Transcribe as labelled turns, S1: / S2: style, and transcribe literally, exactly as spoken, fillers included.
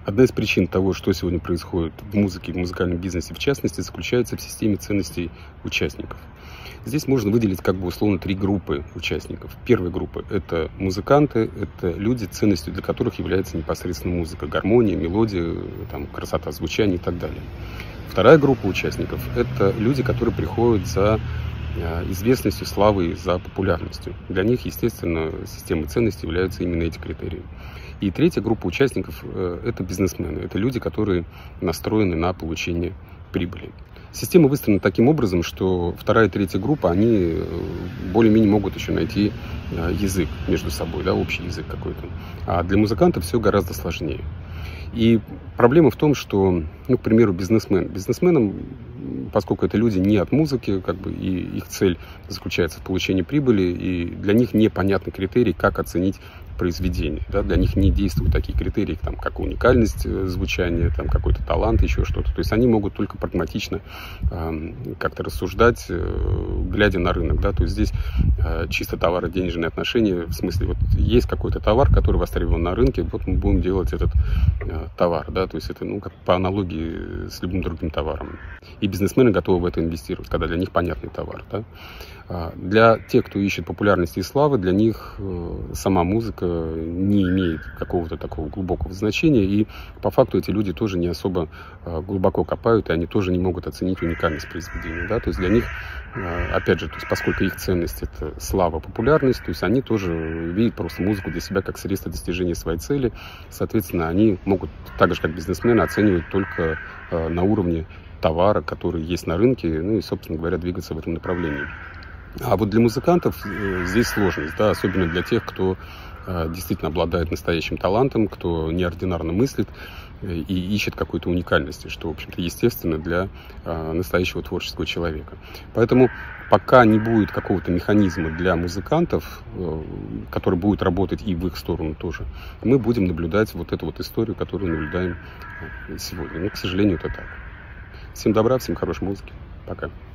S1: Одна из причин того, что сегодня происходит в музыке, в музыкальном бизнесе в частности, заключается в системе ценностей участников. Здесь можно выделить как бы условно три группы участников. Первая группа – это музыканты, это люди, ценностью для которых является непосредственно музыка, гармония, мелодия, там, красота звучания и так далее. Вторая группа участников – это люди, которые приходят за известностью, славой, за популярностью. Для них, естественно, системой ценностей являются именно эти критерии. И третья группа участников – это бизнесмены, это люди, которые настроены на получение прибыли. Система выстроена таким образом, что вторая и третья группа, они более-менее могут еще найти язык между собой, да, общий язык какой-то. А для музыкантов все гораздо сложнее. И проблема в том, что, ну, к примеру, бизнесмен. Бизнесменам, поскольку это люди не от музыки, как бы, и их цель заключается в получении прибыли, и для них непонятны критерии, как оценить произведение. Да? Для них не действуют такие критерии, там, как уникальность звучания, там, какой-то талант, еще что-то. То есть они могут только прагматично э, как-то рассуждать, э, глядя на рынок. Да? То есть здесь э, чисто товаро-денежные отношения, в смысле, вот есть какой-то товар, который востребован на рынке, вот мы будем делать этот э, товар. Да? То есть это, ну, как по аналогии с любым другим товаром. И бизнесмены готовы в это инвестировать, когда для них понятный товар. Да? Для тех, кто ищет популярности и славы, для них сама музыка не имеет какого-то такого глубокого значения. И по факту эти люди тоже не особо глубоко копают, и они тоже не могут оценить уникальность произведения. Да? То есть для них, опять же, то есть поскольку их ценность – это слава, популярность, то есть они тоже видят просто музыку для себя как средство достижения своей цели. Соответственно, они могут, так же как бизнесмены, оценивать только на уровне товара, который есть на рынке, ну и, собственно говоря, двигаться в этом направлении. А вот для музыкантов здесь сложность, да, особенно для тех, кто э, действительно обладает настоящим талантом, кто неординарно мыслит э, и ищет какой-то уникальности, что, в общем-то, естественно для э, настоящего творческого человека. Поэтому пока не будет какого-то механизма для музыкантов, э, который будет работать и в их сторону тоже, мы будем наблюдать вот эту вот историю, которую наблюдаем сегодня. Но, к сожалению, это так. Всем добра, всем хорошей музыки. Пока.